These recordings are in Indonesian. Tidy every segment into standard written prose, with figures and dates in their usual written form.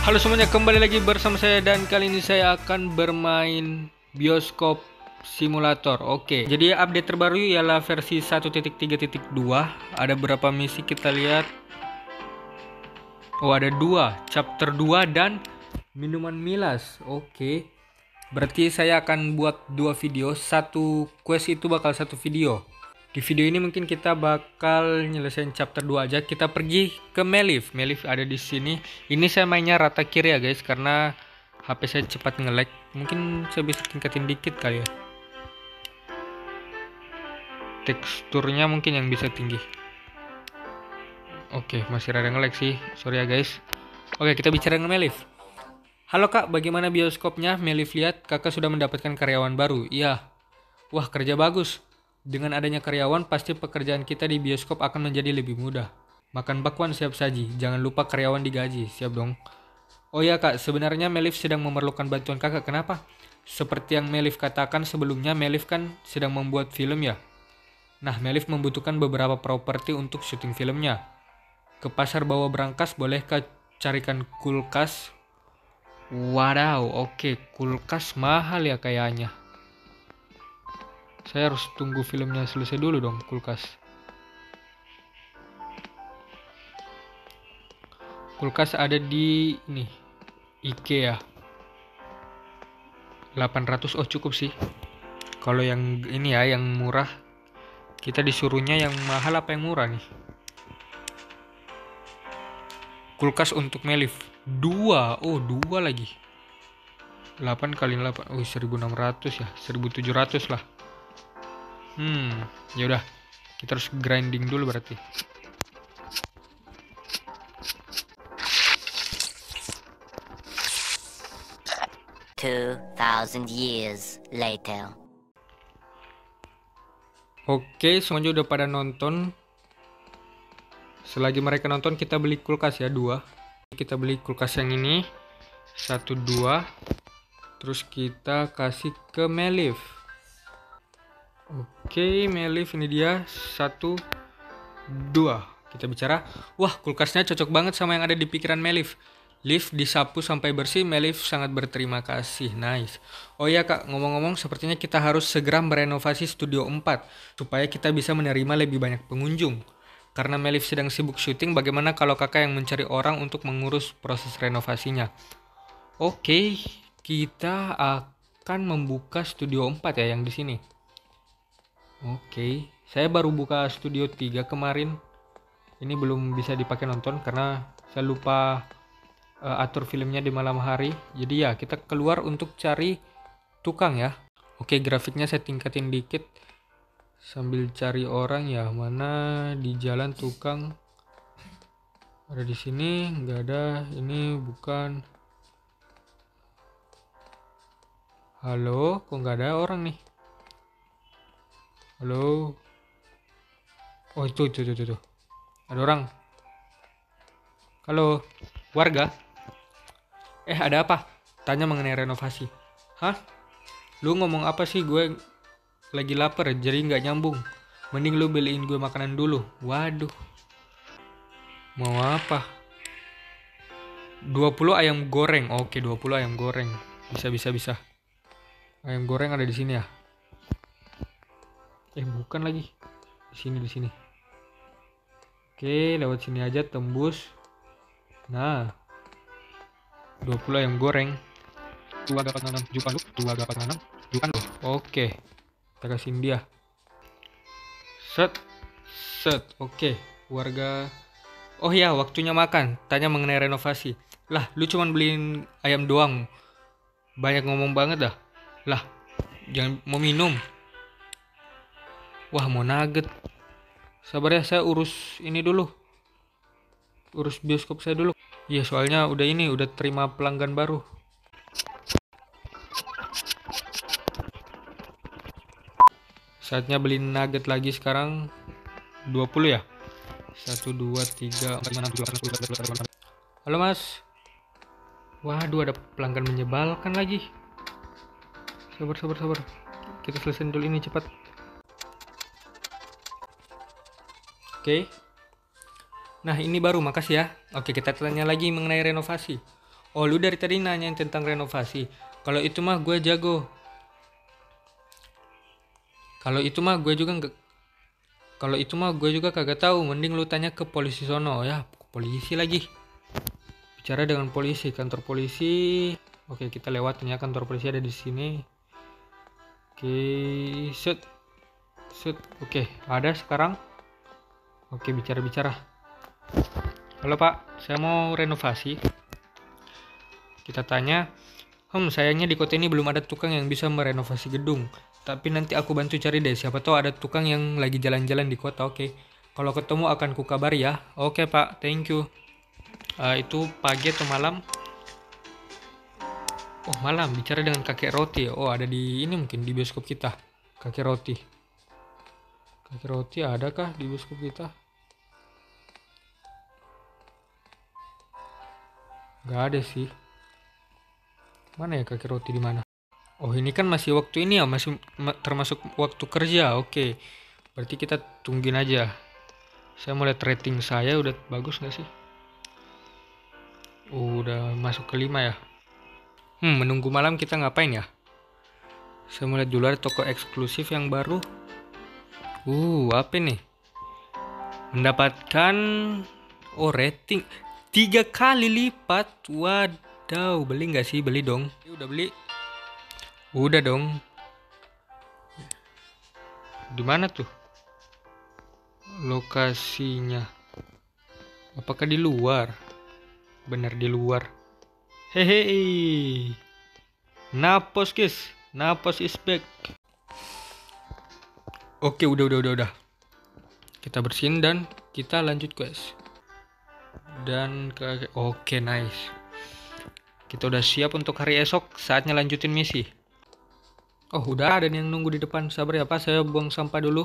Halo semuanya, kembali lagi bersama saya dan kali ini saya akan bermain bioskop simulator. Oke, jadi update terbaru ialah versi 1.3.2. Ada berapa misi kita lihat? Oh, ada 2, chapter 2 dan minuman milas. Oke. Berarti saya akan buat 2 video, satu quest itu bakal satu video. Di video ini mungkin kita bakal nyelesain chapter 2 aja. Kita pergi ke Melif. Melif ada di sini. Ini saya mainnya rata kiri ya guys, karena HP saya cepat nge-lag. Mungkin saya bisa tingkatin dikit kali ya. Teksturnya mungkin yang bisa tinggi. Oke, masih rada nge-lag sih. Sorry ya guys. Oke, kita bicara dengan Melif. Halo kak, bagaimana bioskopnya? Melif lihat kakak sudah mendapatkan karyawan baru. Iya. Wah, kerja bagus. Dengan adanya karyawan, pasti pekerjaan kita di bioskop akan menjadi lebih mudah. Makan bakwan siap saji, jangan lupa karyawan digaji, siap dong. Oh ya kak, sebenarnya Melif sedang memerlukan bantuan kakak, kenapa? Seperti yang Melif katakan sebelumnya, Melif kan sedang membuat film ya? Nah, Melif membutuhkan beberapa properti untuk syuting filmnya. Ke pasar bawa berangkas, bolehkah carikan kulkas? Wadaw, oke, kulkas mahal ya kayaknya. Saya harus tunggu filmnya selesai dulu dong, kulkas. Kulkas ada di ini, IKEA. 800, oh cukup sih. Kalau yang ini ya, yang murah. Kita disuruhnya yang mahal apa yang murah nih? Kulkas untuk Melif. 2, oh 2 lagi. 8 kali 8, oh 1600 ya, 1700 lah. Yaudah, kita harus grinding dulu berarti. Years later. Oke, semuanya udah pada nonton. Selagi mereka nonton, kita beli kulkas ya, 2. Kita beli kulkas yang ini, 1, 2. Terus kita kasih ke Melif. Oke, Melif ini dia 1, 2. Kita bicara. Wah, kulkasnya cocok banget sama yang ada di pikiran Melif. Lift disapu sampai bersih, Melif sangat berterima kasih. Nice. Oh iya kak, ngomong-ngomong sepertinya kita harus segera merenovasi Studio 4 supaya kita bisa menerima lebih banyak pengunjung. Karena Melif sedang sibuk syuting, bagaimana kalau kakak yang mencari orang untuk mengurus proses renovasinya? Oke, kita akan membuka Studio 4 ya yang di sini. Oke, saya baru buka Studio 3 kemarin. Ini belum bisa dipakai nonton karena saya lupa atur filmnya di malam hari. Jadi ya, kita keluar untuk cari tukang ya. Oke, grafiknya saya tingkatin dikit sambil cari orang ya. Mana di jalan tukang? Ada di sini, nggak ada. Ini bukan. Halo, kok nggak ada orang nih? Halo. Oh itu. Ada orang. Halo, warga. Ada apa? Tanya mengenai renovasi. Hah? Lu ngomong apa sih? Gue lagi lapar, jadi nggak nyambung. Mending lu beliin gue makanan dulu. Waduh. Mau apa? 20 ayam goreng. Oke, 20 ayam goreng. Bisa. Ayam goreng ada di sini ya? Bukan lagi. Di sini. Oke, lewat sini aja tembus. Nah, 20 ayam goreng. Tua dapat nanam jukan lu. Oke, kita kasihin dia. Set. Oke, warga. Oh ya, waktunya makan. Tanya mengenai renovasi. Lah, lu cuman beliin ayam doang. Banyak ngomong banget dah. Lah, jangan mau minum. Wah, mau nugget. Sabar ya, saya urus ini dulu. Urus bioskop saya dulu. Iya, soalnya udah terima pelanggan baru. Saatnya beli nugget lagi sekarang. 20 ya? 1, 2, 3, 4, 5, 6, 7, 8, 9, 10. Halo mas. Waduh, ada pelanggan menyebalkan lagi. Sabar. Kita selesaiin dulu ini cepat. Oke. Nah ini baru, makasih ya. Oke, kita tanya lagi mengenai renovasi. Oh, lu dari tadi nanyain tentang renovasi. Kalau itu mah gue jago. Kalau itu mah gue juga nggak. Kalau itu mah gue juga kagak tahu. Mending lu tanya ke polisi sono ya. Polisi lagi. Bicara dengan polisi, kantor polisi. Oke, kita lewatin ya, kantor polisi ada di sini. Oke, shoot. Oke, ada sekarang. Oke, bicara. Halo Pak, saya mau renovasi. Kita tanya, sayangnya di kota ini belum ada tukang yang bisa merenovasi gedung. Tapi nanti aku bantu cari deh, siapa tahu ada tukang yang lagi jalan-jalan di kota, oke. Kalau ketemu akan kukabari ya. Oke Pak, thank you. Itu pagi atau malam? Oh malam, bicara dengan kakek roti. Oh ada di ini mungkin di bioskop kita. Kakek roti. Kakek roti adakah di bioskop kita? Gak ada sih. Mana ya kakek roti di mana? Oh ini kan masih waktu ini ya, masih termasuk waktu kerja. Oke. Berarti kita tungguin aja. Saya mau lihat rating saya udah bagus nggak sih? Udah masuk ke 5 ya. Menunggu malam kita ngapain ya? Saya mau lihat dulu ada toko eksklusif yang baru. Apa nih? Mendapatkan rating 3 kali lipat. Wadaw, beli nggak sih? Beli dong. Udah beli. Udah dong. Di mana tuh lokasinya? Apakah di luar? Benar di luar. Hehehe. Napos guys. Napos is back. Oke, udah. Kita bersihin dan kita lanjut guys. Dan oke, nice. Kita udah siap untuk hari esok. Saatnya lanjutin misi. Oh, udah ada yang nunggu di depan. Sabar ya Pak, saya buang sampah dulu.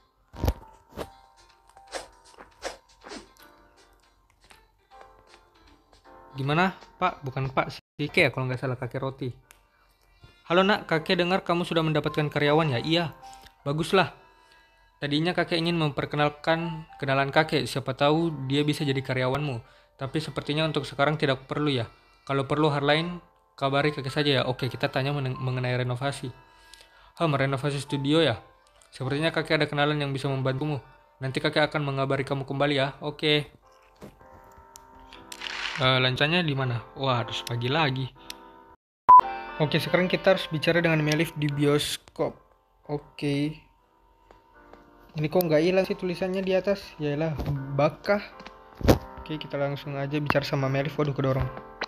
Gimana Pak? Bukan Pak, si Ke ya kalau nggak salah, kakek roti. Halo nak, kakek dengar kamu sudah mendapatkan karyawan ya? Iya, baguslah. Tadinya kakek ingin kenalan kakek, siapa tahu dia bisa jadi karyawanmu. Tapi sepertinya untuk sekarang tidak perlu ya. Kalau perlu hal lain, kabari kakek saja ya. Oke, kita tanya mengenai renovasi. Merenovasi studio ya? Sepertinya kakek ada kenalan yang bisa membantumu. Nanti kakek akan mengabari kamu kembali ya. Oke. Lancanya di mana? Wah, harus pagi lagi. Oke, sekarang kita harus bicara dengan Melif di bioskop. Oke. Ini kok nggak hilang sih tulisannya di atas? Yaelah, bakah. Oke, kita langsung aja bicara sama Melif. Waduh, kedorong.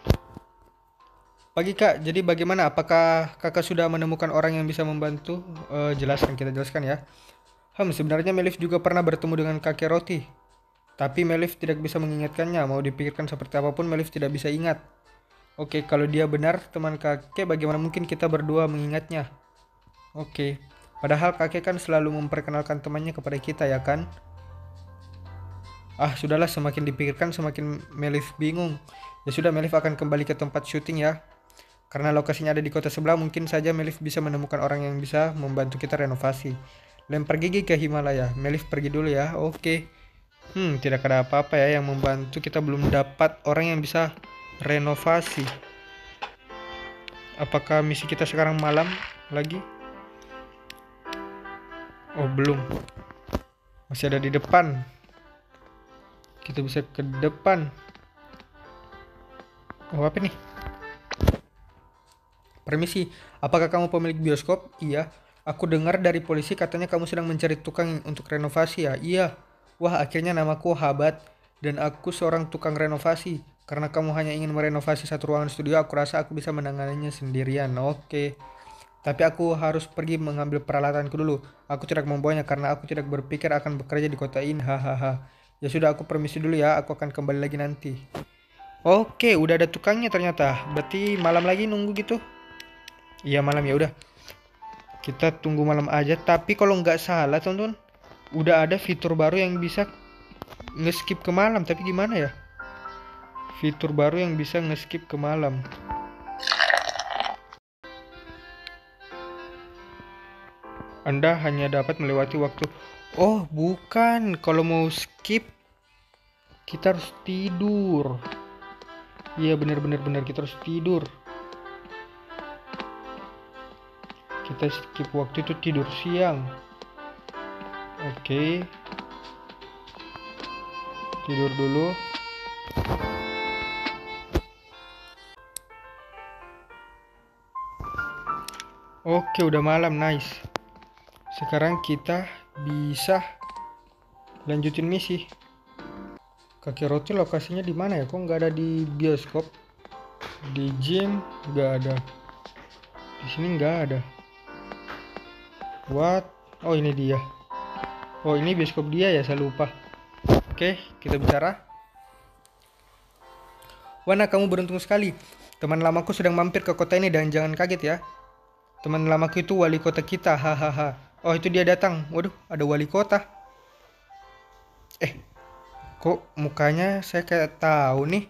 Pagi Kak, jadi bagaimana? Apakah Kakak sudah menemukan orang yang bisa membantu? Kita jelaskan ya. Sebenarnya Melif juga pernah bertemu dengan kakek roti. Tapi Melif tidak bisa mengingatkannya. Mau dipikirkan seperti apapun, Melif tidak bisa ingat. Oke, kalau dia benar teman kakek, bagaimana mungkin kita berdua mengingatnya? Oke, padahal kakek kan selalu memperkenalkan temannya kepada kita ya kan? Sudahlah, semakin dipikirkan semakin Melif bingung. Ya sudah, Melif akan kembali ke tempat syuting ya. Karena lokasinya ada di kota sebelah, mungkin saja Melif bisa menemukan orang yang bisa membantu kita renovasi. Lempar gigi ke Himalaya. Melif pergi dulu ya. Oke. Tidak ada apa-apa ya yang membantu. Kita belum dapat orang yang bisa renovasi. Apakah misi kita sekarang malam lagi? Oh, belum. Masih ada di depan. Kita bisa ke depan. Oh, apa nih? Permisi, apakah kamu pemilik bioskop? Iya. Aku dengar dari polisi katanya kamu sedang mencari tukang untuk renovasi ya? Iya. Wah, akhirnya namaku Habat dan aku seorang tukang renovasi. Karena kamu hanya ingin merenovasi satu ruangan studio, aku rasa aku bisa menanganinya sendirian. Oke. Tapi aku harus pergi mengambil peralatanku dulu. Aku tidak membawanya karena aku tidak berpikir akan bekerja di kota ini. Hahaha. Ya sudah, aku permisi dulu ya. Aku akan kembali lagi nanti. Oke, udah ada tukangnya ternyata. Berarti malam lagi nunggu gitu. Iya, malam ya udah. Kita tunggu malam aja. Tapi kalau nggak salah teman-teman, udah ada fitur baru yang bisa nge-skip ke malam. Tapi gimana ya? Fitur baru yang bisa nge-skip ke malam. Anda hanya dapat melewati waktu. Oh, bukan. Kalau mau skip, kita harus tidur. Iya bener kita harus tidur. Kita skip waktu itu tidur siang. Oke. Tidur dulu. Oke, udah malam, nice. Sekarang kita bisa lanjutin misi. Kaki roti lokasinya di mana ya? Kok nggak ada di bioskop? Di gym nggak ada. Di sini nggak ada. What? Oh ini dia. Oh ini bioskop dia ya, saya lupa. Oke, kita bicara. Wana, kamu beruntung sekali. Teman lamaku sedang mampir ke kota ini dan jangan kaget ya. Teman lamaku itu wali kota kita, hahaha. Oh itu dia datang. Waduh, ada wali kota. Kok mukanya saya kayak tahu nih?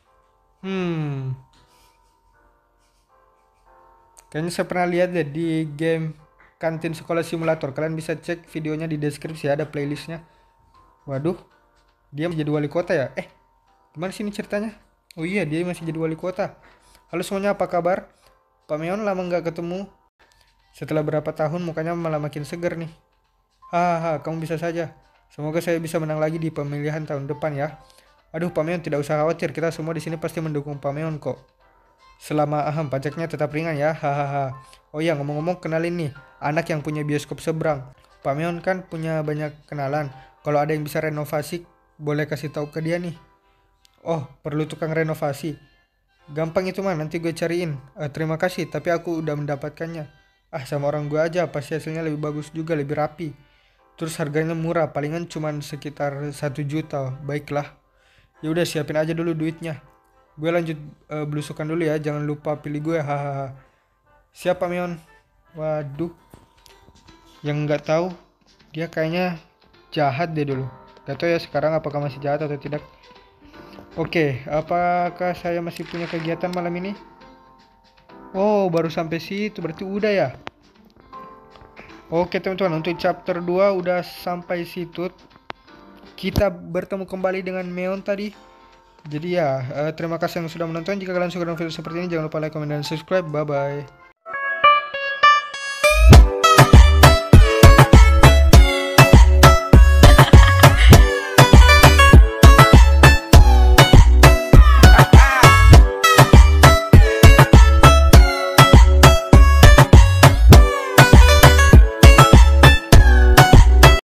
Kayaknya saya pernah lihat deh di game Kantin Sekolah Simulator. Kalian bisa cek videonya di deskripsi, ada playlistnya. Waduh, dia menjadi wali kota ya? Gimana sih ini ceritanya? Oh iya, dia masih jadi wali kota. Halo semuanya, apa kabar? Pak Meon lama nggak ketemu. Setelah berapa tahun mukanya malah makin seger nih. Hahaha, kamu bisa saja. Semoga saya bisa menang lagi di pemilihan tahun depan ya. Aduh, Pak Meon tidak usah khawatir, kita semua di sini pasti mendukung Pak Meon kok. Selama pajaknya tetap ringan ya, hahaha. Oh iya, ngomong-ngomong kenalin nih, anak yang punya bioskop seberang. Pak Meon kan punya banyak kenalan. Kalau ada yang bisa renovasi, boleh kasih tahu ke dia nih. Oh, perlu tukang renovasi. Gampang itu mah, nanti gue cariin. Terima kasih, tapi aku udah mendapatkannya. Sama orang gue aja, pasti hasilnya lebih bagus juga, lebih rapi. Terus harganya murah, palingan cuman sekitar 1 juta. Baiklah. Ya udah, siapin aja dulu duitnya. Gue lanjut belusukan dulu ya, jangan lupa pilih gue, hahaha. Siapa Meon? Waduh, yang nggak tahu dia kayaknya jahat deh dulu. Gak tahu ya sekarang apakah masih jahat atau tidak. Oke, apakah saya masih punya kegiatan malam ini? Oh, baru sampai situ, berarti udah ya. Oke teman-teman, untuk chapter 2 udah sampai situ. Kita bertemu kembali dengan Meon tadi. Jadi ya, terima kasih yang sudah menonton. Jika kalian suka dengan video seperti ini, jangan lupa like, komen, dan subscribe. Bye-bye.